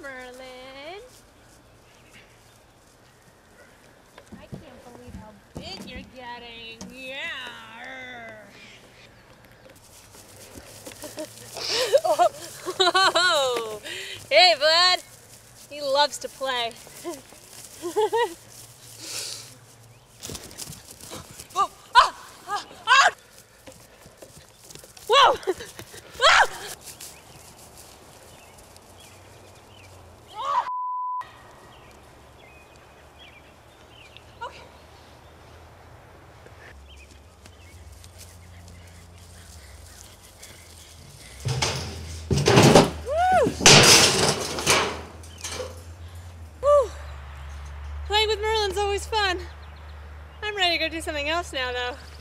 Merlin. I can't believe how big you're getting. Yeah. Oh. Hey, bud. He loves to play. Oh. Ah. Ah. Ah. Whoa! Ah. Okay. Playing with Merlin's always fun. I'm ready to go do something else now, though.